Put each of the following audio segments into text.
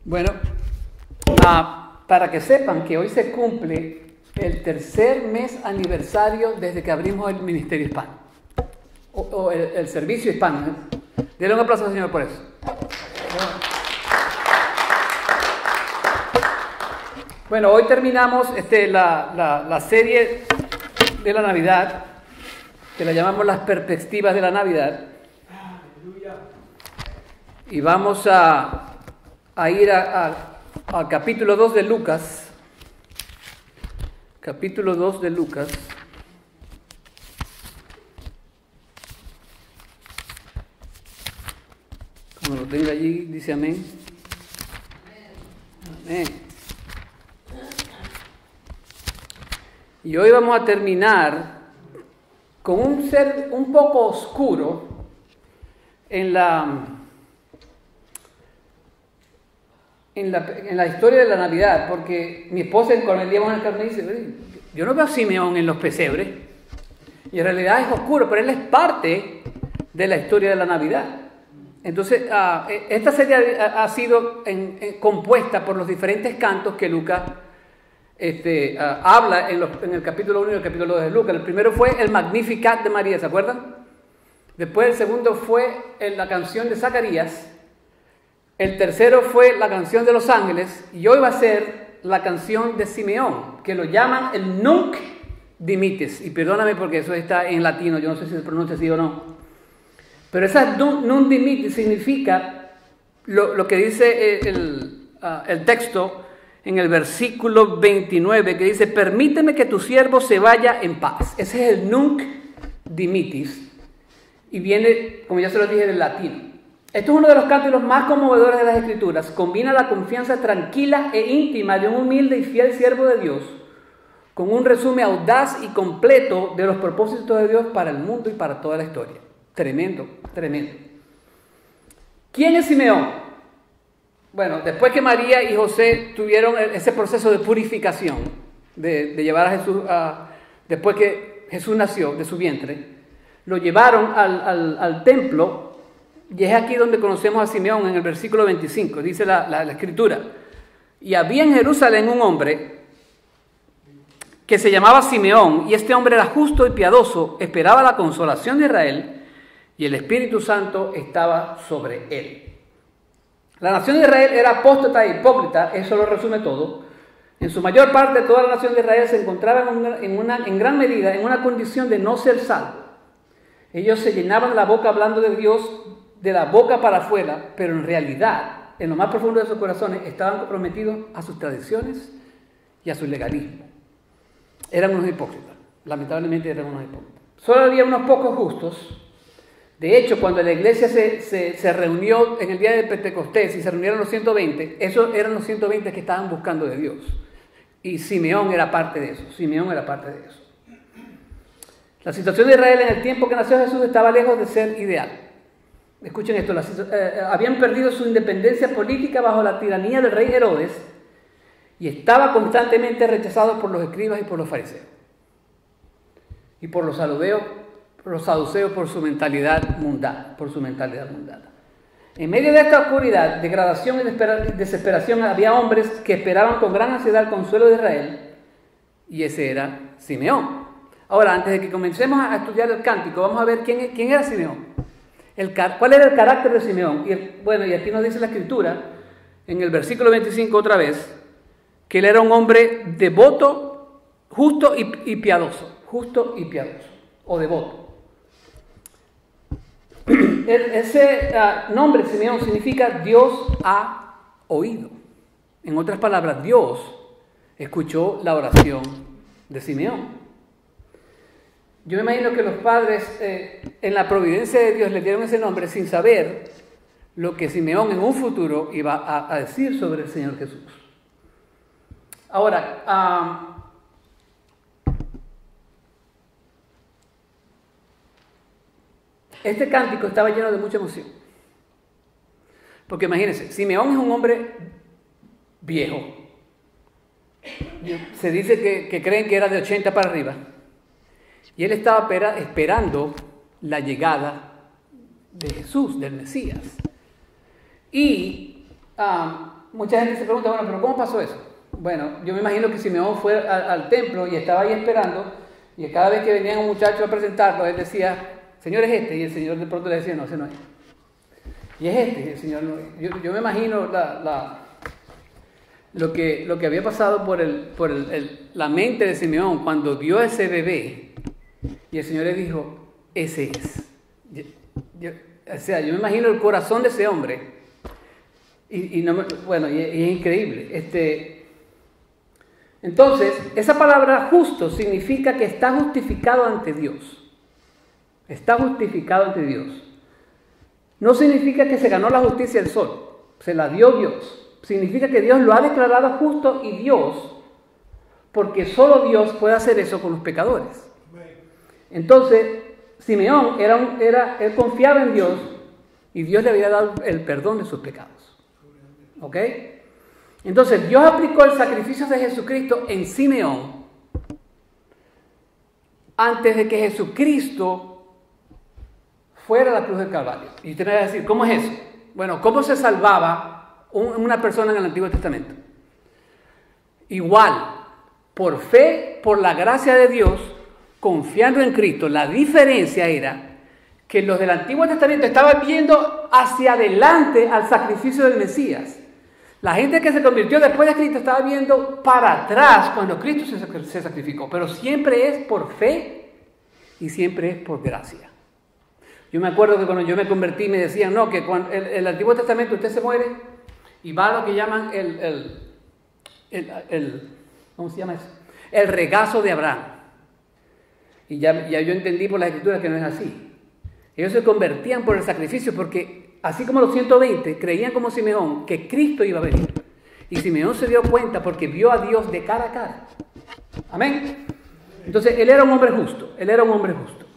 Bueno, para que sepan que hoy se cumple el tercer mes aniversario desde que abrimos el Ministerio Hispano, o el servicio hispano. Denle un aplauso al Señor por eso. Bueno, hoy terminamos la serie de la Navidad, que la llamamos las perspectivas de la Navidad. Y vamos a ir al capítulo 2 de Lucas. Capítulo 2 de Lucas. Como lo tenga allí, dice amén. Amén. Y hoy vamos a terminar con un ser un poco oscuro en la historia de la Navidad, porque mi esposa cuando el día en el carro me dice, yo no veo a Simeón en los pesebres, y en realidad es oscuro, pero él es parte de la historia de la Navidad. Entonces, esta serie ha sido compuesta por los diferentes cantos que Lucas habla en el capítulo 1 y el capítulo 2 de Lucas. El primero fue el Magnificat de María, ¿se acuerdan? Después el segundo fue la canción de Zacarías. El tercero fue la canción de los ángeles, y hoy va a ser la canción de Simeón, que lo llaman el Nunc Dimittis. Y perdóname porque eso está en latino, yo no sé si se pronuncia así o no. Pero esa Nunc Dimittis significa lo que dice el texto en el versículo 29, que dice, permíteme que tu siervo se vaya en paz. Ese es el Nunc Dimittis, y viene, como ya se lo dije, del latino. Esto es uno de los cánticos más conmovedores de las Escrituras. Combina la confianza tranquila e íntima de un humilde y fiel siervo de Dios con un resumen audaz y completo de los propósitos de Dios para el mundo y para toda la historia. Tremendo, tremendo. ¿Quién es Simeón? Bueno, después que María y José tuvieron ese proceso de purificación, de llevar a Jesús, después que Jesús nació de su vientre, lo llevaron al templo. Y es aquí donde conocemos a Simeón en el versículo 25, dice la Escritura. Y había en Jerusalén un hombre que se llamaba Simeón, y este hombre era justo y piadoso, esperaba la consolación de Israel, y el Espíritu Santo estaba sobre él. La nación de Israel era apóstata e hipócrita, eso lo resume todo. En su mayor parte, toda la nación de Israel se encontraba en gran medida en una condición de no ser salvo. Ellos se llenaban la boca hablando de Dios de la boca para afuera, pero en realidad, en lo más profundo de sus corazones, estaban comprometidos a sus tradiciones y a su legalismo. Eran unos hipócritas, lamentablemente eran unos hipócritas. Solo había unos pocos justos. De hecho, cuando la iglesia se reunió en el día de Pentecostés y se reunieron los 120, esos eran los 120 que estaban buscando de Dios. Y Simeón era parte de eso, La situación de Israel en el tiempo que nació Jesús estaba lejos de ser ideal. Escuchen esto, habían perdido su independencia política bajo la tiranía del rey Herodes y estaba constantemente rechazado por los escribas y por los fariseos y por los saduceos por su mentalidad mundana, En medio de esta oscuridad, degradación y desesperación, había hombres que esperaban con gran ansiedad el consuelo de Israel, y ese era Simeón. Ahora, antes de que comencemos a estudiar el cántico, vamos a ver quién era Simeón. ¿Cuál era el carácter de Simeón? Y aquí nos dice la Escritura, en el versículo 25 otra vez, que él era un hombre devoto, justo y piadoso, o devoto. Ese nombre, Simeón, significa Dios ha oído. En otras palabras, Dios escuchó la oración de Simeón. Yo me imagino que los padres, en la providencia de Dios, le dieron ese nombre sin saber lo que Simeón en un futuro iba a decir sobre el Señor Jesús. Ahora, este cántico estaba lleno de mucha emoción. Porque imagínense, Simeón es un hombre viejo. Se dice que creen que era de 80 para arriba. Y él estaba esperando la llegada de Jesús, del Mesías. Y mucha gente se pregunta, bueno, pero ¿cómo pasó eso? Bueno, yo me imagino que Simeón fue al templo y estaba ahí esperando, y cada vez que venía un muchacho a presentarlo, él decía, Señor, es este, y el Señor de pronto le decía, no, ese no es. Y es este, y el Señor no es. Yo me imagino lo que había pasado por la mente de Simeón cuando vio a ese bebé, y el Señor le dijo, ese es. O sea, yo me imagino el corazón de ese hombre, y es increíble. Entonces, esa palabra justo significa que está justificado ante Dios. Está justificado ante Dios. No significa que se ganó la justicia del sol, se la dio Dios. Significa que Dios lo ha declarado justo y Dios, porque solo Dios puede hacer eso con los pecadores. Entonces, Simeón él confiaba en Dios y Dios le había dado el perdón de sus pecados. ¿Ok? Entonces, Dios aplicó el sacrificio de Jesucristo en Simeón antes de que Jesucristo fuera a la cruz del Calvario. Y usted me va a decir, ¿cómo es eso? Bueno, ¿cómo se salvaba una persona en el Antiguo Testamento? Igual, por fe, por la gracia de Dios, confiando en Cristo. La diferencia era que los del Antiguo Testamento estaban viendo hacia adelante al sacrificio del Mesías. La gente que se convirtió después de Cristo estaba viendo para atrás cuando Cristo se sacrificó, pero siempre es por fe y siempre es por gracia. Yo me acuerdo que cuando yo me convertí me decían, no, que cuando el Antiguo Testamento usted se muere y va a lo que llaman ¿cómo se llama eso? El regazo de Abraham. Y ya yo entendí por las Escrituras que no es así. Ellos se convertían por el sacrificio porque así como los 120 creían como Simeón que Cristo iba a venir. Y Simeón se dio cuenta porque vio a Dios de cara a cara. Amén. Entonces él era un hombre justo. Él era un hombre justo.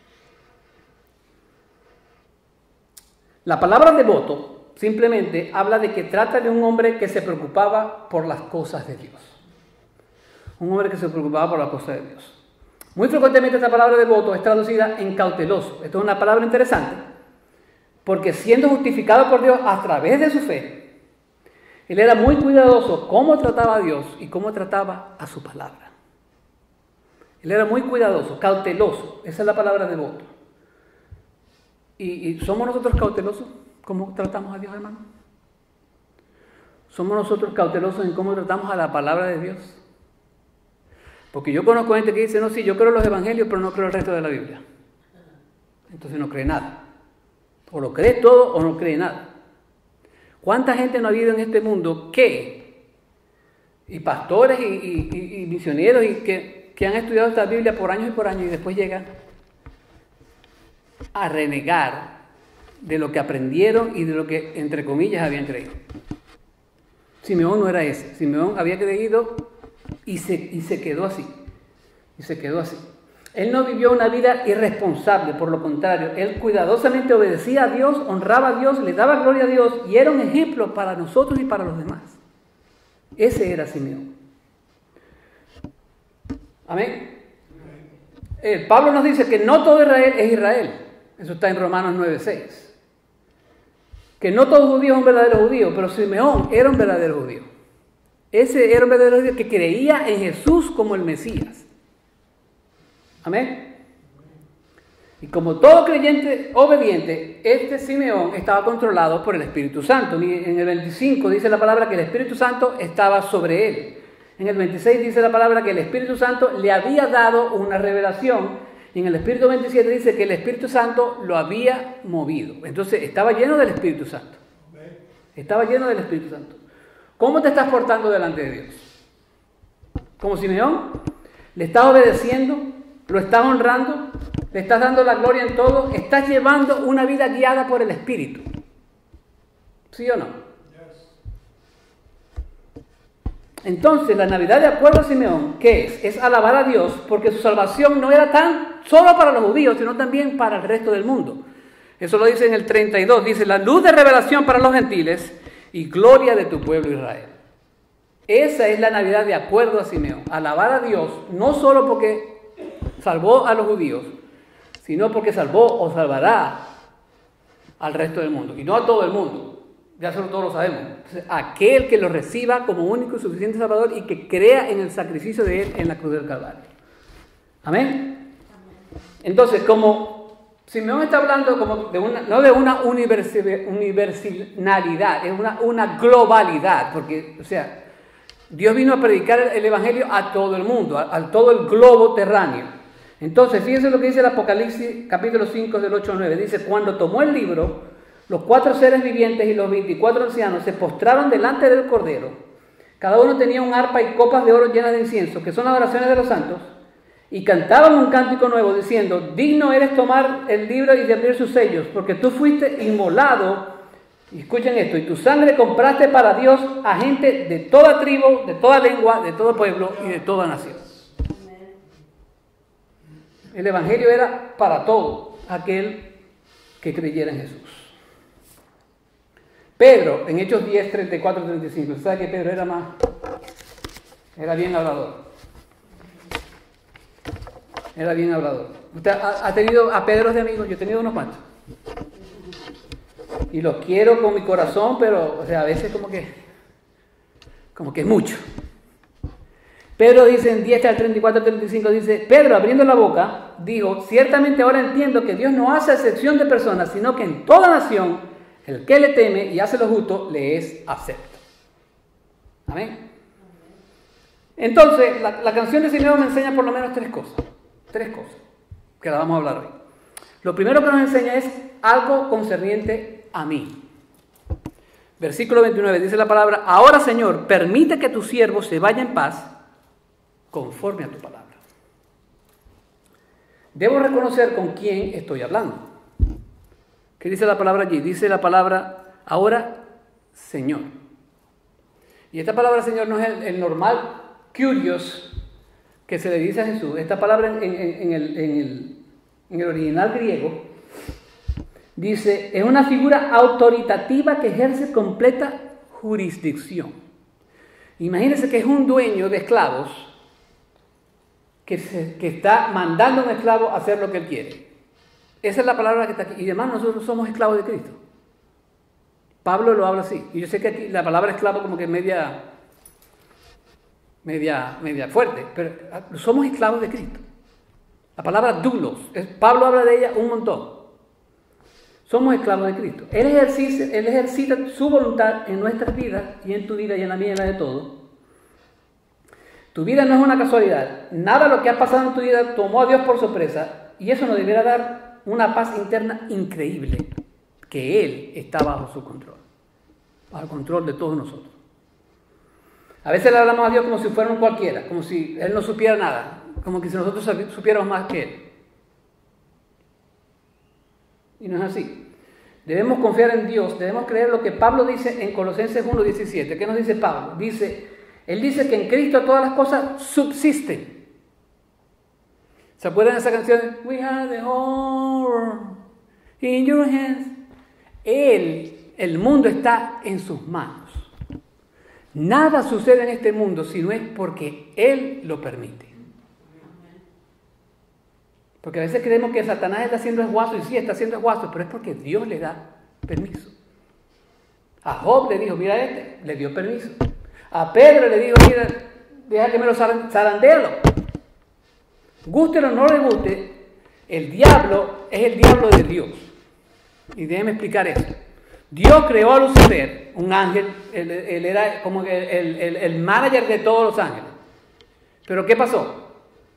La palabra devoto simplemente habla de que trata de un hombre que se preocupaba por las cosas de Dios. Un hombre que se preocupaba por las cosas de Dios. Muy frecuentemente esta palabra devoto es traducida en cauteloso. Esto es una palabra interesante, porque siendo justificado por Dios a través de su fe, él era muy cuidadoso cómo trataba a Dios y cómo trataba a su palabra. Él era muy cuidadoso, cauteloso. Esa es la palabra devoto. ¿Y somos nosotros cautelosos? ¿Cómo tratamos a Dios, hermano? ¿Somos nosotros cautelosos en cómo tratamos a la palabra de Dios? Porque yo conozco gente que dice, no, sí, yo creo los evangelios, pero no creo el resto de la Biblia. Entonces no cree nada. O lo cree todo o no cree nada. ¿Cuánta gente no ha habido en este mundo y pastores y misioneros que han estudiado esta Biblia por años y después llegan a renegar de lo que aprendieron y de lo que, entre comillas, habían creído? Simeón no era ese. Simeón había creído y se quedó así. Y se quedó así. Él no vivió una vida irresponsable, por lo contrario, él cuidadosamente obedecía a Dios, honraba a Dios, le daba gloria a Dios y era un ejemplo para nosotros y para los demás. Ese era Simeón. Amén. Pablo nos dice que no todo Israel es Israel. Eso está en Romanos 9:6. Que no todo judío es un verdadero judío, pero Simeón era un verdadero judío. Ese era un verdadero judío que creía en Jesús como el Mesías. Amén. Y como todo creyente obediente, este Simeón estaba controlado por el Espíritu Santo. En el 25 dice la palabra que el Espíritu Santo estaba sobre él. En el 26 dice la palabra que el Espíritu Santo le había dado una revelación. Y en el Espíritu 27 dice que el Espíritu Santo lo había movido. Entonces estaba lleno del Espíritu Santo. Estaba lleno del Espíritu Santo. ¿Cómo te estás portando delante de Dios? ¿Como Simeón? ¿Le estás obedeciendo? ¿Lo estás honrando? ¿Le estás dando la gloria en todo? ¿Estás llevando una vida guiada por el Espíritu? ¿Sí o no? Entonces, la Navidad, de acuerdo a Simeón, ¿qué es? Es alabar a Dios porque su salvación no era tan solo para los judíos, sino también para el resto del mundo. Eso lo dice en el 32. Dice, la luz de revelación para los gentiles y gloria de tu pueblo Israel. Esa es la Navidad de acuerdo a Simeón. Alabar a Dios, no solo porque salvó a los judíos, sino porque salvó o salvará al resto del mundo. Y no a todo el mundo, Ya solo todos lo sabemos. Entonces, aquel que lo reciba como único y suficiente Salvador y que crea en el sacrificio de Él en la cruz del Calvario. Amén. Entonces, como Simeón está hablando como de no de una universalidad, es una globalidad, porque, o sea, Dios vino a predicar el Evangelio a todo el mundo, a todo el globo terráneo. Entonces, fíjense lo que dice el Apocalipsis, capítulo 5, del 8 al 9. Dice, cuando tomó el libro, los 4 seres vivientes y los 24 ancianos se postraron delante del Cordero. Cada uno tenía un arpa y copas de oro llenas de incienso, que son las oraciones de los santos, y cantaban un cántico nuevo diciendo, digno eres tomar el libro y de abrir sus sellos, porque tú fuiste inmolado, y escuchen esto, y tu sangre compraste para Dios a gente de toda tribu, de toda lengua, de todo pueblo y de toda nación. El Evangelio era para todo aquel que creyera en Jesús. Pedro, en Hechos 10, 34, 35, ¿sabe que Pedro era bien hablador? Era bien hablador. ¿Usted ha tenido a Pedros de amigos? Yo he tenido unos cuantos. Y los quiero con mi corazón, pero o sea, a veces como que es mucho. Pedro dice en 10 al 34, 35, dice, Pedro abriendo la boca, dijo, ciertamente ahora entiendo que Dios no hace excepción de personas, sino que en toda nación, el que le teme y hace lo justo, le es acepto. Amén. Entonces, la canción de Simeón me enseña por lo menos 3 cosas, que la vamos a hablar hoy. Lo primero que nos enseña es algo concerniente a mí. Versículo 29, dice la palabra, ahora Señor, permite que tu siervo se vaya en paz, conforme a tu palabra. Debo reconocer con quién estoy hablando. ¿Qué dice la palabra allí? Dice la palabra, ahora Señor. Y esta palabra Señor no es el normal curios que se le dice a Jesús. Esta palabra en el original griego dice, es una figura autoritativa que ejerce completa jurisdicción. Imagínense que es un dueño de esclavos que está mandando a un esclavo a hacer lo que él quiere. Esa es la palabra que está aquí. Y además nosotros somos esclavos de Cristo. Pablo lo habla así. Y yo sé que aquí la palabra esclavo como que es media fuerte, pero somos esclavos de Cristo. La palabra doulos, Pablo habla de ella un montón. Somos esclavos de Cristo. Él ejercita su voluntad en nuestras vidas y en tu vida y en la mía y en la de todos. Tu vida no es una casualidad. Nada de lo que ha pasado en tu vida tomó a Dios por sorpresa y eso nos debiera dar una paz interna increíble, que Él está bajo su control, bajo el control de todos nosotros. A veces le hablamos a Dios como si fuera un cualquiera, como si Él no supiera nada, como que si nosotros supiéramos más que Él. Y no es así. Debemos confiar en Dios, debemos creer lo que Pablo dice en Colosenses 1:17. ¿Qué nos dice Pablo? Él dice que en Cristo todas las cosas subsisten. ¿Se acuerdan de esa canción? We have the whole world in your hands. El mundo está en sus manos. Nada sucede en este mundo si no es porque Él lo permite. Porque a veces creemos que Satanás está haciendo esguazo, y sí, está haciendo esguazo, pero es porque Dios le da permiso. A Job le dijo, mira le dio permiso. A Pedro le dijo, mira, deja que me lo zarandealo. Guste o no le guste, el diablo es el diablo de Dios. Y déjenme explicar esto. Dios creó a Lucifer, un ángel, él era como el manager de todos los ángeles. Pero ¿qué pasó?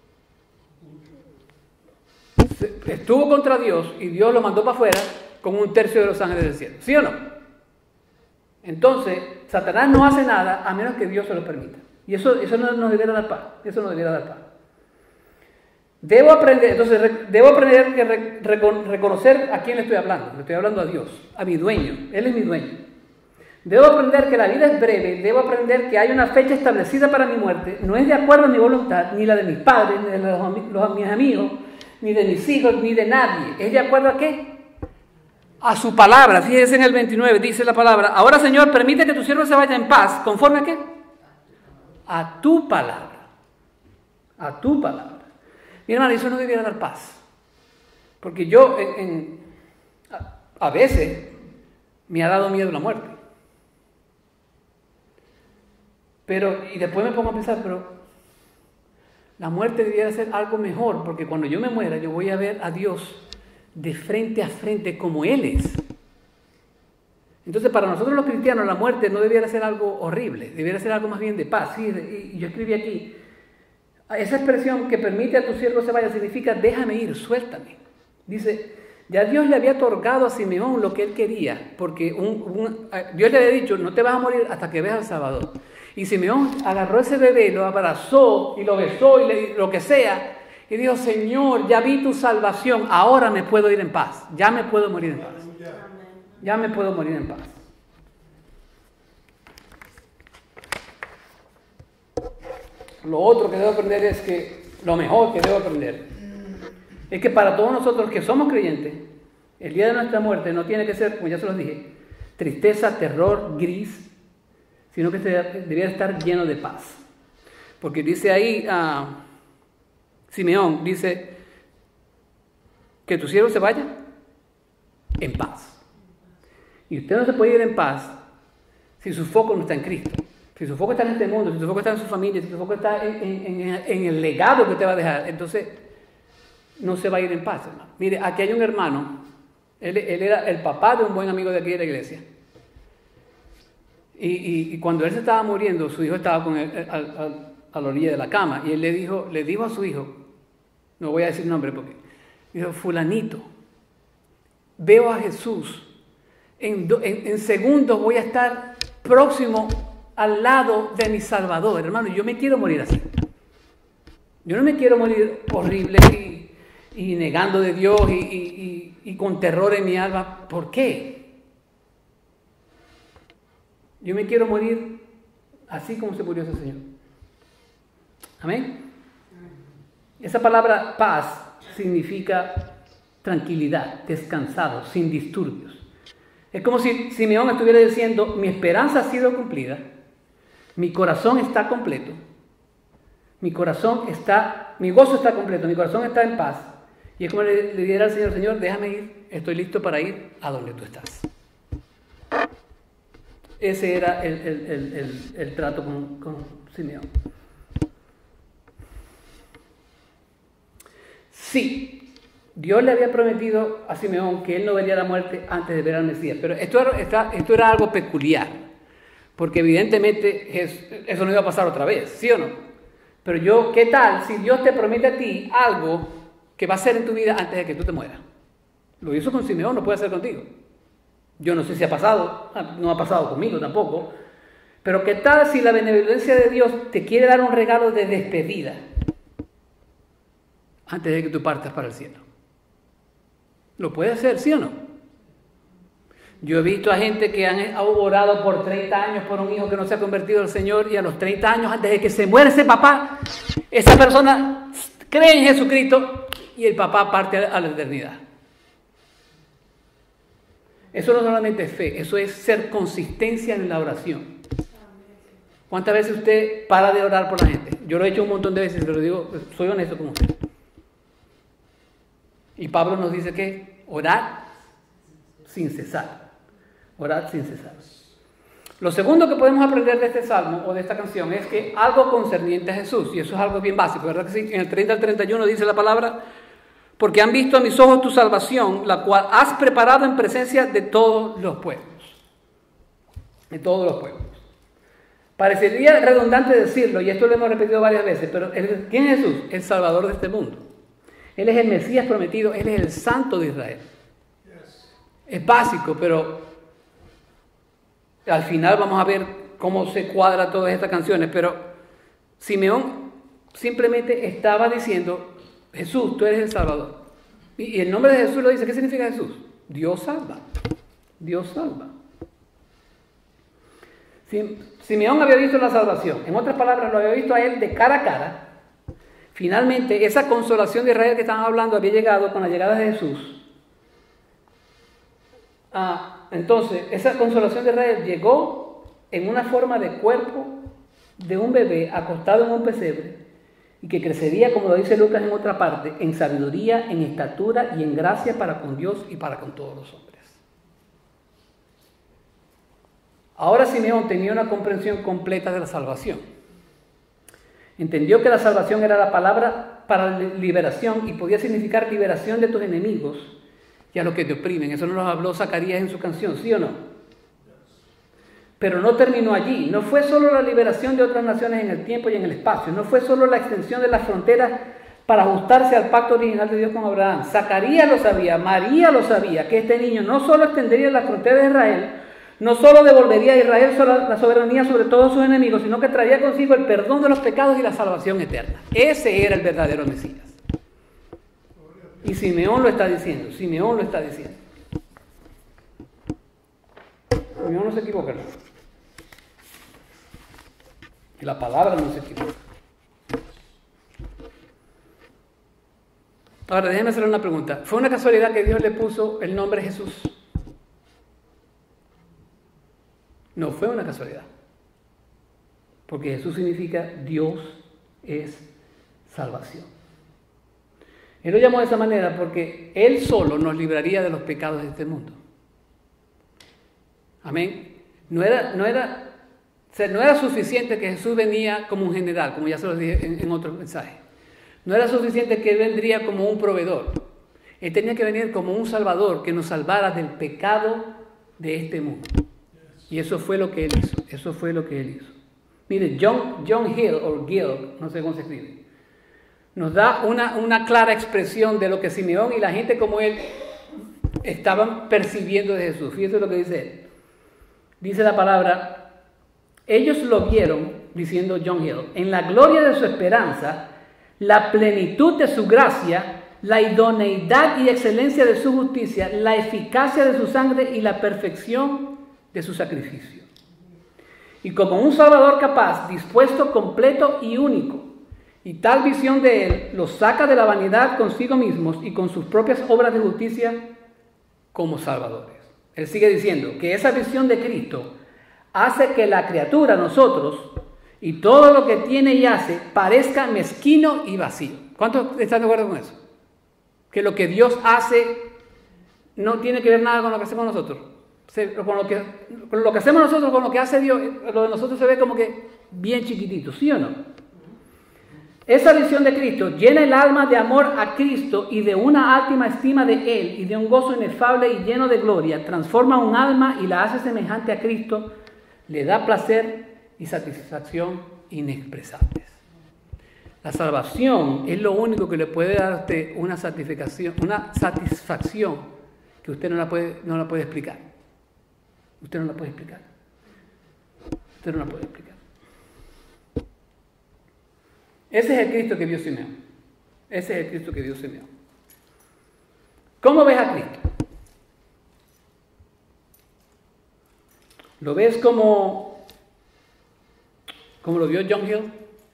Estuvo contra Dios y Dios lo mandó para afuera con 1/3 de los ángeles del cielo. ¿Sí o no? Entonces, Satanás no hace nada a menos que Dios se lo permita. Y eso no nos debiera dar paz. Eso no debiera dar paz. Debo aprender que reconocer a quién le estoy hablando. Le estoy hablando a Dios, a mi dueño. Él es mi dueño. Debo aprender que la vida es breve. Debo aprender que hay una fecha establecida para mi muerte. No es de acuerdo a mi voluntad, ni la de mis padres, ni de mis amigos, ni de mis hijos, ni de nadie. ¿Es de acuerdo a qué? A su palabra. Fíjense en el 29, dice la palabra. Ahora, Señor, permite que tu siervo se vaya en paz. ¿Conforme a qué? A tu palabra. A tu palabra. Mi hermano, eso no debiera dar paz. Porque yo, a veces, me ha dado miedo la muerte. Y después me pongo a pensar, pero la muerte debiera ser algo mejor, porque cuando yo me muera, yo voy a ver a Dios de frente a frente como Él es. Entonces, para nosotros los cristianos, la muerte no debiera ser algo horrible, debiera ser algo más bien de paz. Sí, y yo escribí aquí, esa expresión que permite a tu siervo se vaya significa déjame ir, suéltame. Dice, ya Dios le había otorgado a Simeón lo que él quería, porque Dios le había dicho, no te vas a morir hasta que veas al Salvador. Y Simeón agarró ese bebé, lo abrazó y lo besó y lo que sea, y dijo, Señor, ya vi tu salvación, ahora me puedo ir en paz, ya me puedo morir en paz. Ya me puedo morir en paz. Lo otro que debo aprender es que, lo mejor que debo aprender, es que para todos nosotros que somos creyentes, el día de nuestra muerte no tiene que ser, como ya se los dije, tristeza, terror, gris, sino que debería estar lleno de paz. Porque dice ahí, Simeón dice, que tu siervo se vaya en paz. Y usted no se puede ir en paz si su foco no está en Cristo. Si su foco está en este mundo, si su foco está en su familia, si su foco está en el legado que usted va a dejar, entonces no se va a ir en paz, hermano. Mire, aquí hay un hermano, él era el papá de un buen amigo de aquí de la iglesia. Y cuando él se estaba muriendo, su hijo estaba con él a la orilla de la cama, y él le dijo a su hijo, no voy a decir nombre porque, dijo, fulanito, veo a Jesús. En segundos voy a estar próximo al lado de mi Salvador. Hermano, yo me quiero morir así. Yo no me quiero morir horrible y negando de Dios y con terror en mi alma. ¿Por qué? Yo me quiero morir así como se murió ese Señor. Amén. Esa palabra paz significa tranquilidad, descansado, sin disturbios. Es como si Simeón estuviera diciendo, mi esperanza ha sido cumplida, mi corazón está completo, mi gozo está completo, mi corazón está en paz. Y es como le dijera al Señor, Señor, déjame ir, estoy listo para ir a donde tú estás. Ese era el trato con Simeón. Sí. Dios le había prometido a Simeón que él no vería la muerte antes de ver al Mesías. Pero esto era algo peculiar, porque evidentemente eso no iba a pasar otra vez, ¿sí o no? Pero ¿qué tal si Dios te promete a ti algo que va a ser en tu vida antes de que tú te mueras? Lo hizo con Simeón, lo puede hacer contigo. Yo no sé si ha pasado, no ha pasado conmigo tampoco. Pero ¿qué tal si la benevolencia de Dios te quiere dar un regalo de despedida antes de que tú partas para el cielo? ¿Lo puede hacer, sí o no? Yo he visto a gente que han orado por 30 años por un hijo que no se ha convertido al Señor, y a los 30 años, antes de que se muera ese papá, esa persona cree en Jesucristo y el papá parte a la eternidad. Eso no solamente es fe, eso es ser consistencia en la oración. ¿Cuántas veces usted para de orar por la gente? Yo lo he hecho un montón de veces, pero digo, soy honesto con usted. Y Pablo nos dice que orad sin cesar. Orad sin cesar. Lo segundo que podemos aprender de este salmo o de esta canción es que algo concerniente a Jesús, y eso es algo bien básico, ¿verdad que sí? En el 30 al 31 dice la palabra, porque han visto a mis ojos tu salvación, la cual has preparado en presencia de todos los pueblos. De todos los pueblos. Parecería redundante decirlo, y esto lo hemos repetido varias veces, pero ¿quién es Jesús? El Salvador de este mundo. Él es el Mesías prometido, Él es el Santo de Israel. Es básico, pero al final vamos a ver cómo se cuadra todas estas canciones. Pero Simeón simplemente estaba diciendo, Jesús, tú eres el Salvador. Y el nombre de Jesús lo dice. ¿Qué significa Jesús? Dios salva. Dios salva. Simeón había visto la salvación. En otras palabras, lo había visto a él de cara a cara. Finalmente, esa consolación de Israel que estaban hablando había llegado con la llegada de Jesús. Entonces, esa consolación de Israel llegó en una forma de cuerpo de un bebé acostado en un pesebre, y que crecería, como lo dice Lucas en otra parte, en sabiduría, en estatura y en gracia para con Dios y para con todos los hombres. Ahora Simeón tenía una comprensión completa de la salvación. Entendió que la salvación era la palabra para liberación y podía significar liberación de tus enemigos y a los que te oprimen. Eso nos lo habló Zacarías en su canción, ¿sí o no? Pero no terminó allí. No fue solo la liberación de otras naciones en el tiempo y en el espacio. No fue solo la extensión de las fronteras para ajustarse al pacto original de Dios con Abraham. Zacarías lo sabía, María lo sabía, que este niño no solo extendería las fronteras de Israel, no solo devolvería a Israel la soberanía sobre todos sus enemigos, sino que traería consigo el perdón de los pecados y la salvación eterna. Ese era el verdadero Mesías. Y Simeón lo está diciendo, Simeón lo está diciendo. Simeón no se equivoca, ¿no? Y la palabra no se equivoca. Ahora, déjenme hacer una pregunta. ¿Fue una casualidad que Dios le puso el nombre Jesús? No fue una casualidad. Porque Jesús significa Dios es salvación. Él lo llamó de esa manera porque Él solo nos libraría de los pecados de este mundo. Amén. No era suficiente que Jesús venía como un general, como ya se los dije en otros mensajes. No era suficiente que Él vendría como un proveedor. Él tenía que venir como un salvador que nos salvara del pecado de este mundo. Y eso fue lo que Él hizo. Eso fue lo que Él hizo. Mire, John Hill, o Gill, no sé cómo se escribe, nos da una clara expresión de lo que Simeón y la gente como él estaban percibiendo de Jesús. Fíjense lo que dice él. Dice la palabra, ellos lo vieron, diciendo John Hill, en la gloria de su esperanza, la plenitud de su gracia, la idoneidad y excelencia de su justicia, la eficacia de su sangre y la perfección de su sacrificio. Y como un Salvador capaz, dispuesto, completo y único, y tal visión de Él los saca de la vanidad consigo mismos y con sus propias obras de justicia como salvadores. Él sigue diciendo que esa visión de Cristo hace que la criatura, nosotros, y todo lo que tiene y hace, parezca mezquino y vacío. ¿Cuántos están de acuerdo con eso? Que lo que Dios hace no tiene que ver nada con lo que hacemos nosotros. Con lo que hacemos nosotros, con lo que hace Dios, lo de nosotros se ve como que bien chiquitito, ¿sí o no? Esa visión de Cristo llena el alma de amor a Cristo y de una alta estima de Él y de un gozo inefable y lleno de gloria. Transforma un alma y la hace semejante a Cristo, le da placer y satisfacción inexpresables. La salvación es lo único que le puede dar a usted una satisfacción que usted no la puede explicar. Usted no la puede explicar. Usted no la puede explicar. Ese es el Cristo que vio Simeón. Ese es el Cristo que vio Simeón. ¿Cómo ves a Cristo? ¿Lo ves como lo vio John Hill?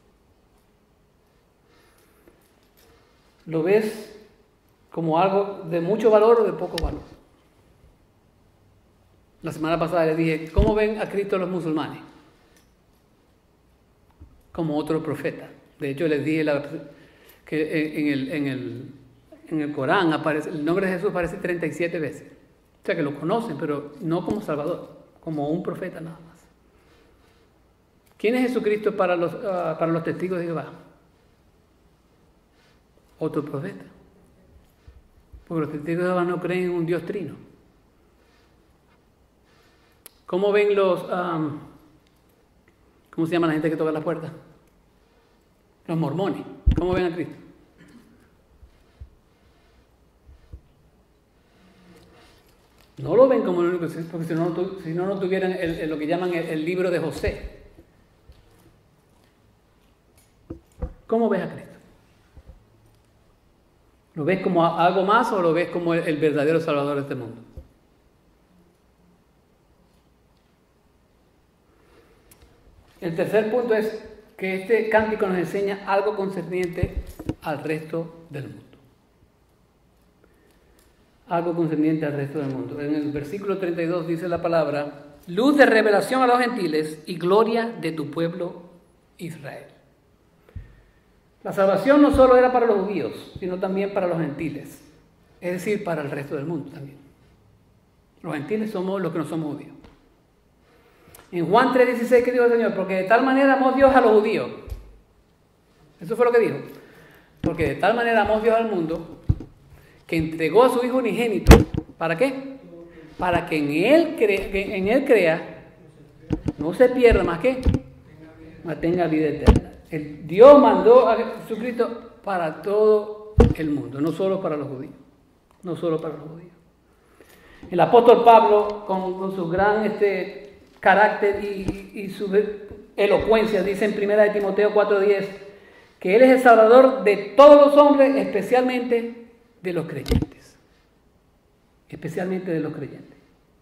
¿Lo ves como algo de mucho valor o de poco valor? La semana pasada les dije, ¿cómo ven a Cristo los musulmanes? Como otro profeta. De hecho, les dije que en el Corán aparece, el nombre de Jesús aparece 37 veces. O sea que lo conocen, pero no como Salvador, como un profeta nada más. ¿Quién es Jesucristo para los testigos de Jehová? Otro profeta. Porque los testigos de Jehová no creen en un Dios trino. ¿Cómo ven ¿cómo se llama la gente que toca la puerta? Los mormones. ¿Cómo ven a Cristo? No lo ven como el único, porque si no tuvieran lo que llaman el libro de José. ¿Cómo ves a Cristo? ¿Lo ves como algo más o lo ves como el verdadero Salvador de este mundo? El tercer punto es que este cántico nos enseña algo concerniente al resto del mundo. Algo concerniente al resto del mundo. En el versículo 32 dice la palabra, luz de revelación a los gentiles y gloria de tu pueblo Israel. La salvación no solo era para los judíos, sino también para los gentiles. Es decir, para el resto del mundo también. Los gentiles somos los que no somos judíos. En Juan 3:16, ¿qué dijo el Señor? Porque de tal manera amó Dios a los judíos. Eso fue lo que dijo. Porque de tal manera amó Dios al mundo que entregó a su Hijo unigénito. ¿Para qué? Para que en Él crea, no se pierda más que, mas tenga vida eterna. Dios mandó a Jesucristo para todo el mundo, no solo para los judíos. No solo para los judíos. El apóstol Pablo, con su gran carácter y su elocuencia, dice en 1 Timoteo 4:10, que Él es el Salvador de todos los hombres, especialmente de los creyentes. Especialmente de los creyentes.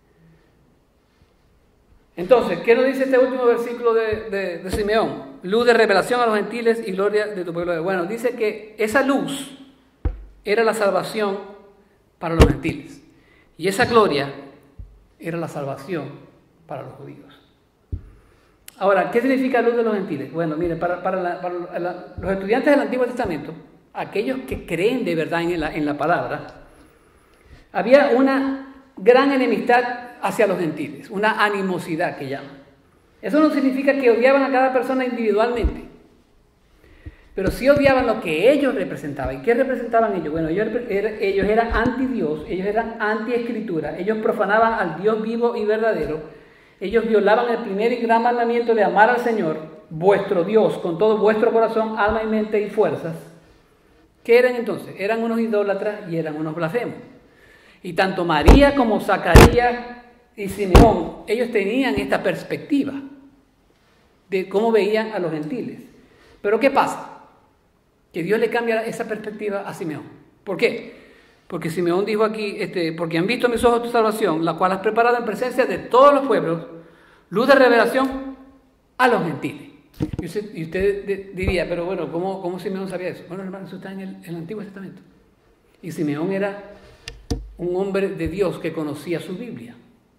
Entonces, ¿qué nos dice este último versículo de Simeón? Luz de revelación a los gentiles y gloria de tu pueblo. Bueno, dice que esa luz era la salvación para los gentiles. Y esa gloria era la salvación para los judíos. Ahora, ¿qué significa luz de los gentiles? Bueno, mire, para los estudiantes del Antiguo Testamento, aquellos que creen de verdad en la palabra, había una gran enemistad hacia los gentiles, una animosidad que llaman. Eso no significa que odiaban a cada persona individualmente, pero sí odiaban lo que ellos representaban. ¿Y qué representaban ellos? Bueno, ellos eran anti-Dios, ellos eran anti-escritura, ellos profanaban al Dios vivo y verdadero, ellos violaban el primer y gran mandamiento de amar al Señor, vuestro Dios, con todo vuestro corazón, alma y mente y fuerzas. ¿Qué eran entonces? Eran unos idólatras y eran unos blasfemos. Y tanto María como Zacarías y Simeón, ellos tenían esta perspectiva de cómo veían a los gentiles. Pero ¿qué pasa? Que Dios le cambia esa perspectiva a Simeón. ¿Por qué? Porque Simeón dijo aquí, porque han visto mis ojos tu salvación, la cual has preparado en presencia de todos los pueblos, luz de revelación a los gentiles. Y usted diría, pero bueno, ¿cómo Simeón sabía eso? Bueno, hermano, eso está en el Antiguo Testamento. Y Simeón era un hombre de Dios que conocía su Biblia.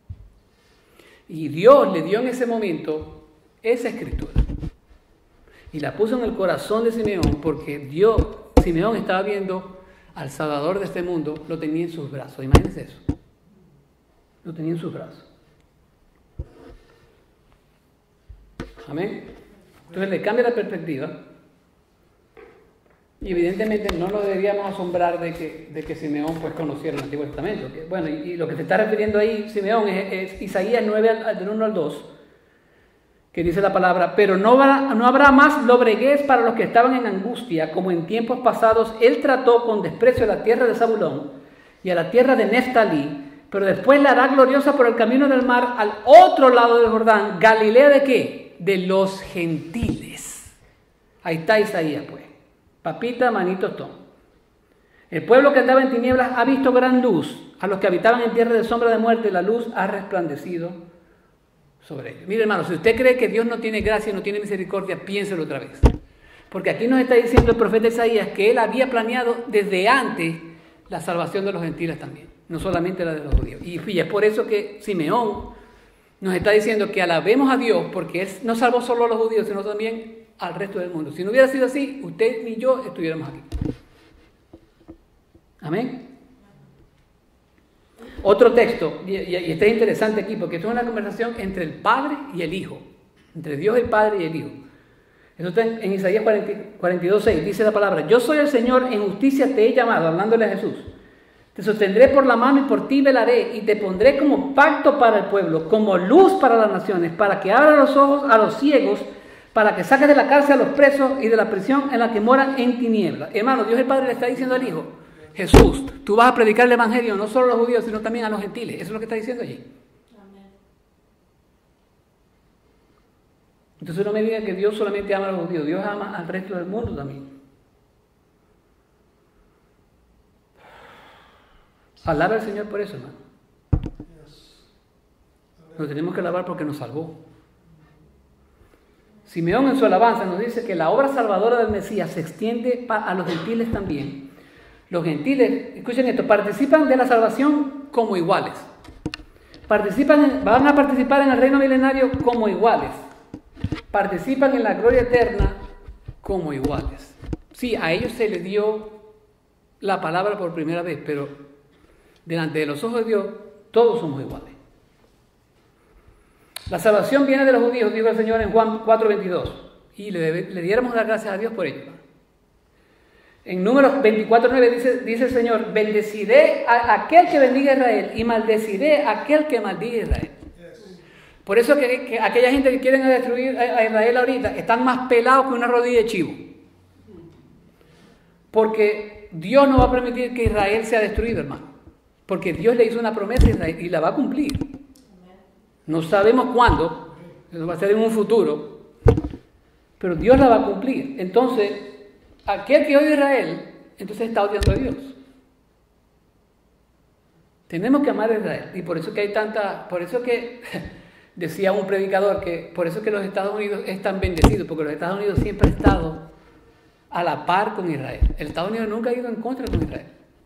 Y Dios le dio en ese momento esa escritura. Y la puso en el corazón de Simeón porque Simeón estaba viendo al Salvador de este mundo, lo tenía en sus brazos. Imagínense eso. Lo tenía en sus brazos. Amén. Entonces le cambia la perspectiva. Y evidentemente no nos deberíamos asombrar de que Simeón pues conociera el Antiguo Testamento. Bueno, y lo que se está refiriendo ahí, Simeón, es Isaías 9, del 1 al 2, que dice la palabra, pero no habrá más lobreguez para los que estaban en angustia, como en tiempos pasados él trató con desprecio a la tierra de Zabulón y a la tierra de Neftalí, pero después la hará gloriosa por el camino del mar al otro lado del Jordán. ¿Galilea de qué? De los gentiles. Ahí está Isaías, pues. Papita, manito, toma. El pueblo que andaba en tinieblas ha visto gran luz. A los que habitaban en tierra de sombra de muerte, la luz ha resplandecido sobre ellos. Mire, hermano, si usted cree que Dios no tiene gracia y no tiene misericordia, piénselo otra vez. Porque aquí nos está diciendo el profeta Isaías que él había planeado desde antes la salvación de los gentiles también, no solamente la de los judíos. Y es por eso que Simeón nos está diciendo que alabemos a Dios, porque él no salvó solo a los judíos, sino también al resto del mundo. Si no hubiera sido así, usted ni yo estuviéramos aquí. Amén. Otro texto, y está interesante aquí, porque esto es una conversación entre el Padre y el Hijo, entre Dios el Padre y el Hijo. Eso está en Isaías 42:6, dice la palabra, yo soy el Señor, en justicia te he llamado, hablándole a Jesús. Te sostendré por la mano y por ti velaré, y te pondré como pacto para el pueblo, como luz para las naciones, para que abra los ojos a los ciegos, para que saques de la cárcel a los presos y de la prisión en la que moran en tinieblas. Hermano, Dios el Padre le está diciendo al Hijo, Jesús, tú vas a predicar el Evangelio no solo a los judíos, sino también a los gentiles. Eso es lo que está diciendo allí. Amén. Entonces no me digan que Dios solamente ama a los judíos, Dios ama al resto del mundo también. Alaba al Señor por eso, hermano. Nos tenemos que alabar porque nos salvó. Simeón en su alabanza nos dice que la obra salvadora del Mesías se extiende a los gentiles también. Los gentiles, escuchen esto, participan de la salvación como iguales. Van a participar en el reino milenario como iguales. Participan en la gloria eterna como iguales. Sí, a ellos se les dio la palabra por primera vez, pero delante de los ojos de Dios todos somos iguales. La salvación viene de los judíos, dijo el Señor en Juan 4:22. Y le diéramos las gracias a Dios por ello. En Números 24:9 dice el Señor: bendeciré a aquel que bendiga a Israel y maldeciré a aquel que maldiga a Israel. Por eso que aquella gente que quieren destruir a Israel ahorita están más pelados que una rodilla de chivo. Porque Dios no va a permitir que Israel sea destruido, hermano. Porque Dios le hizo una promesa a Israel y la va a cumplir. No sabemos cuándo, eso va a ser en un futuro, pero Dios la va a cumplir. Entonces, aquel que odia a Israel, entonces está odiando a Dios. Tenemos que amar a Israel. Y por eso que hay por eso que decía un predicador que por eso que los Estados Unidos están bendecidos, porque los Estados Unidos siempre han estado a la par con Israel. El Estados Unidos nunca ha ido en contra con Israel.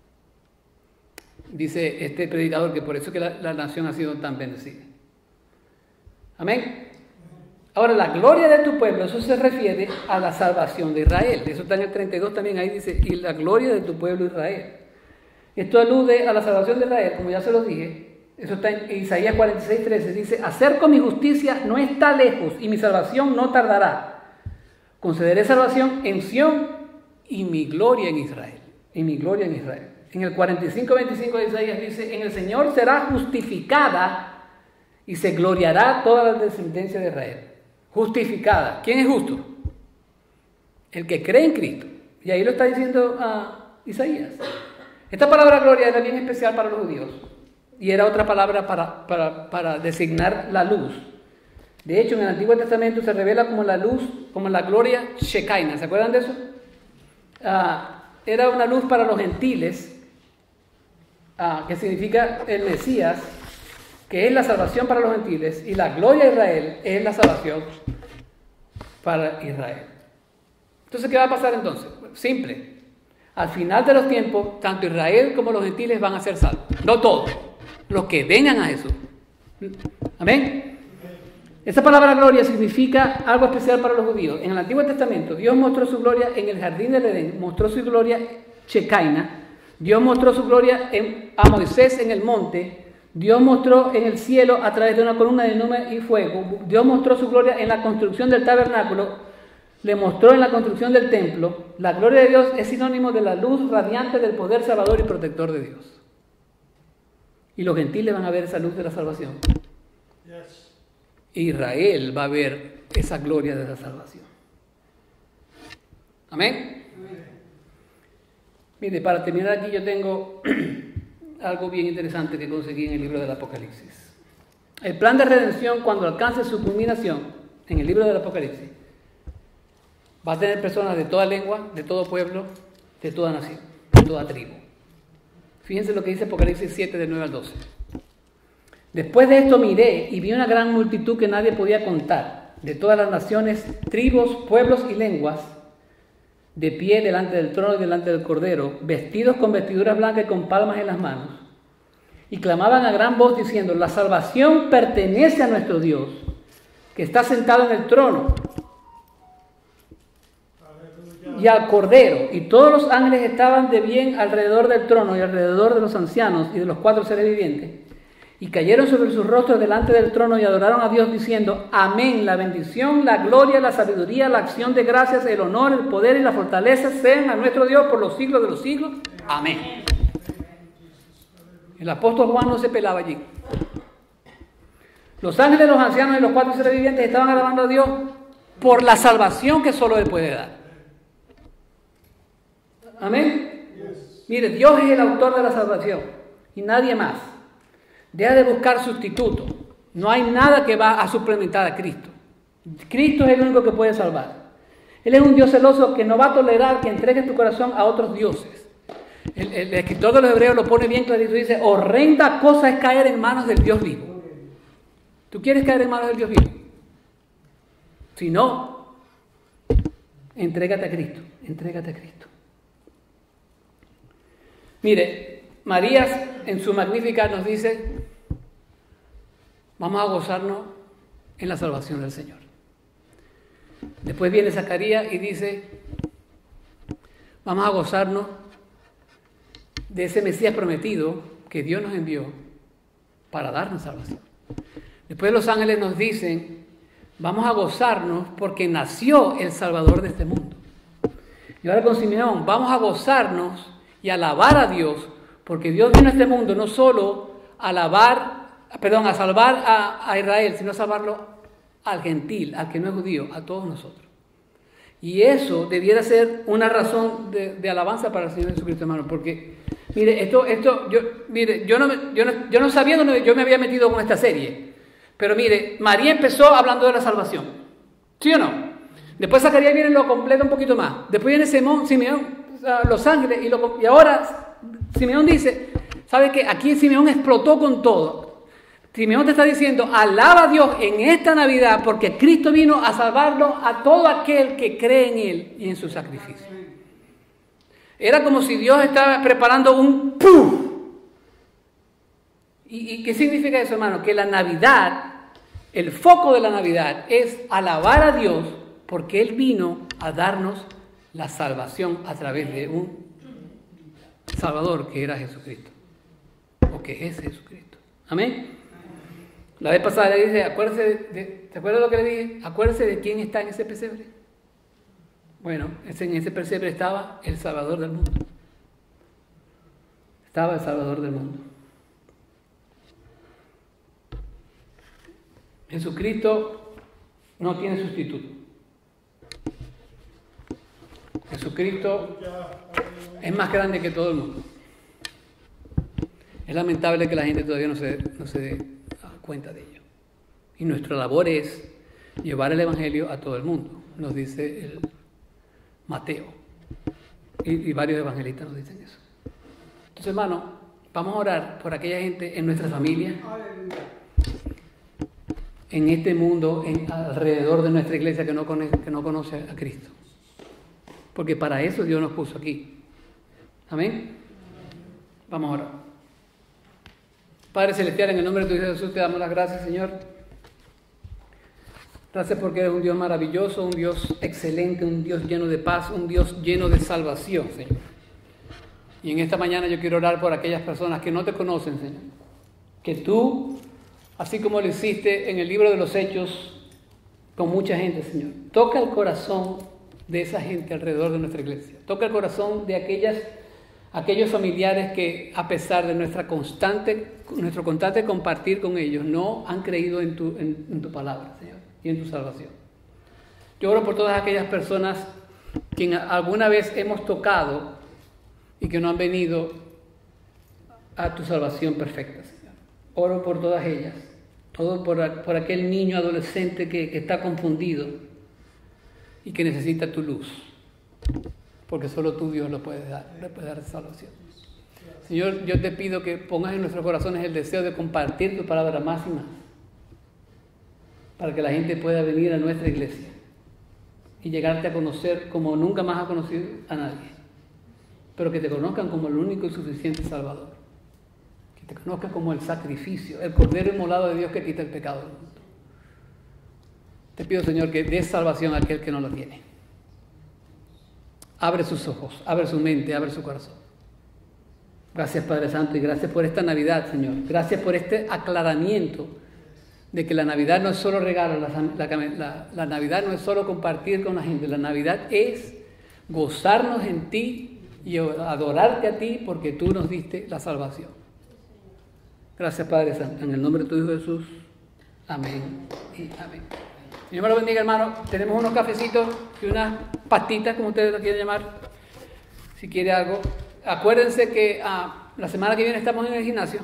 Dice este predicador que por eso que la nación ha sido tan bendecida. Amén. Ahora, la gloria de tu pueblo, eso se refiere a la salvación de Israel. Eso está en el 32 también, ahí dice, y la gloria de tu pueblo Israel. Esto alude a la salvación de Israel, como ya se los dije. Eso está en Isaías 46:13, dice: acerco mi justicia, no está lejos, y mi salvación no tardará. Concederé salvación en Sión y mi gloria en Israel. Y mi gloria en Israel. En el 45:25 de Isaías dice: en el Señor será justificada y se gloriará toda la descendencia de Israel. Justificada. ¿Quién es justo? El que cree en Cristo. Y ahí lo está diciendo Isaías. Esta palabra gloria era bien especial para los judíos. Y era otra palabra para designar la luz. De hecho, en el Antiguo Testamento se revela como la luz, como la gloria Shekinah. ¿Se acuerdan de eso? Era una luz para los gentiles, que significa el Mesías, que es la salvación para los gentiles, y la gloria de Israel es la salvación para Israel. Entonces, ¿qué va a pasar entonces? Simple. Al final de los tiempos, tanto Israel como los gentiles van a ser salvos. No todos, los que vengan a Jesús. Amén. Esa palabra gloria significa algo especial para los judíos. En el Antiguo Testamento, Dios mostró su gloria en el jardín del Edén, mostró su gloria Shekinah. Dios mostró su gloria a Moisés en el monte. Dios mostró en el cielo a través de una columna de nube y fuego. Dios mostró su gloria en la construcción del tabernáculo. Le mostró en la construcción del templo. La gloria de Dios es sinónimo de la luz radiante del poder salvador y protector de Dios. Y los gentiles van a ver esa luz de la salvación. Yes. Israel va a ver esa gloria de la salvación. Amén. Mire, para terminar aquí yo tengo algo bien interesante que conseguí en el libro del Apocalipsis. El plan de redención, cuando alcance su culminación en el libro del Apocalipsis, va a tener personas de toda lengua, de todo pueblo, de toda nación, de toda tribu. Fíjense lo que dice Apocalipsis 7, del 9 al 12. Después de esto miré y vi una gran multitud que nadie podía contar, de todas las naciones, tribus, pueblos y lenguas, de pie delante del trono y delante del Cordero, vestidos con vestiduras blancas y con palmas en las manos, y clamaban a gran voz diciendo: la salvación pertenece a nuestro Dios, que está sentado en el trono, y al Cordero. Y todos los ángeles estaban de bien alrededor del trono y alrededor de los ancianos y de los 4 seres vivientes, y cayeron sobre sus rostros delante del trono y adoraron a Dios diciendo: amén. La bendición, la gloria, la sabiduría, la acción de gracias, el honor, el poder y la fortaleza sean a nuestro Dios por los siglos de los siglos. Amén. El apóstol Juan no se pelaba allí. Los ángeles, los ancianos y los 4 seres vivientes estaban alabando a Dios por la salvación que solo Él puede dar. Amén. Mire, Dios es el autor de la salvación y nadie más. Deja de buscar sustitutos. No hay nada que va a suplementar a Cristo. Cristo es el único que puede salvar. Él es un Dios celoso que no va a tolerar que entregues tu corazón a otros dioses. El escritor de los Hebreos lo pone bien clarito y dice: horrenda cosa es caer en manos del Dios vivo. ¿Tú quieres caer en manos del Dios vivo? Si no, entrégate a Cristo. Entrégate a Cristo. Mire, Marías en su Magnífica nos dice: vamos a gozarnos en la salvación del Señor. Después viene Zacarías y dice: vamos a gozarnos de ese Mesías prometido que Dios nos envió para darnos salvación. Después los ángeles nos dicen, vamos a gozarnos porque nació el Salvador de este mundo. Y ahora con Simeón, vamos a gozarnos y alabar a Dios, porque Dios vino a este mundo no solo a salvar a Israel, sino a salvarlo al gentil, al que no es judío, a todos nosotros. Y eso debiera ser una razón de alabanza para el Señor Jesucristo, hermano, porque, mire, yo no sabía dónde yo me había metido con esta serie, pero mire, María empezó hablando de la salvación, ¿sí o no? Después Zacarías viene y lo completa un poquito más. Después viene Simeón, los ángeles, y ahora Simeón dice, ¿sabe qué? Aquí Simeón explotó con todo. Simeón te está diciendo, alaba a Dios en esta Navidad porque Cristo vino a salvarlo a todo aquel que cree en Él y en su sacrificio. Era como si Dios estaba preparando un ¡puf! ¿Y qué significa eso, hermano? Que la Navidad, el foco de la Navidad es alabar a Dios porque Él vino a darnos la salvación a través de un Salvador que era Jesucristo, o que es Jesucristo. Amén. La vez pasada le dije, ¿te acuerdas lo que le dije? Acuérdese de quién está en ese pesebre. Bueno, en ese pesebre estaba el Salvador del mundo. Estaba el Salvador del mundo. Jesucristo no tiene sustituto. Jesucristo es más grande que todo el mundo. Es lamentable que la gente todavía no se dé cuenta de ello. Y nuestra labor es llevar el Evangelio a todo el mundo, nos dice el Mateo. Y varios evangelistas nos dicen eso. Entonces, hermano, vamos a orar por aquella gente en nuestra familia, en este mundo, alrededor de nuestra iglesia que no conoce a Cristo. Porque para eso Dios nos puso aquí. Amén. Vamos a orar. Padre Celestial, en el nombre de tu Hijo Jesús te damos las gracias, Señor. Gracias porque eres un Dios maravilloso, un Dios excelente, un Dios lleno de paz, un Dios lleno de salvación, Señor. Y en esta mañana yo quiero orar por aquellas personas que no te conocen, Señor. Que tú, así como lo hiciste en el libro de los Hechos con mucha gente, Señor, toca el corazón de esa gente alrededor de nuestra iglesia. Toca el corazón de aquellos familiares que, a pesar de nuestro constante compartir con ellos, no han creído en tu palabra, Señor, y en tu salvación. Yo oro por todas aquellas personas que alguna vez hemos tocado y que no han venido a tu salvación perfecta, Señor. Oro por todas ellas, todo por aquel niño adolescente que está confundido y que necesita tu luz, porque solo tú, Dios, le puedes dar salvación. Señor, yo te pido que pongas en nuestros corazones el deseo de compartir tu palabra más y más, para que la gente pueda venir a nuestra iglesia y llegarte a conocer como nunca más ha conocido a nadie, pero que te conozcan como el único y suficiente Salvador, que te conozcan como el sacrificio, el Cordero inmolado de Dios que quita el pecado del mundo. Te pido, Señor, que des salvación a aquel que no lo tiene. Abre sus ojos, abre su mente, abre su corazón. Gracias, Padre Santo, y gracias por esta Navidad, Señor. Gracias por este aclaramiento de que la Navidad no es solo regalo, la Navidad no es solo compartir con la gente. La Navidad es gozarnos en ti y adorarte a ti porque tú nos diste la salvación. Gracias, Padre Santo. En el nombre de tu Hijo Jesús. Amén y amén. Dios me lo bendiga, hermano. Tenemos unos cafecitos y unas pastitas, como ustedes lo quieren llamar, si quiere algo. Acuérdense que la semana que viene estamos en el gimnasio.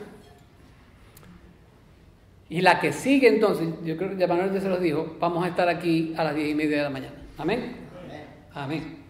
Y la que sigue entonces, yo creo que ya Manuel ya se los dijo, vamos a estar aquí a las 10:30 de la mañana. Amén. Amén.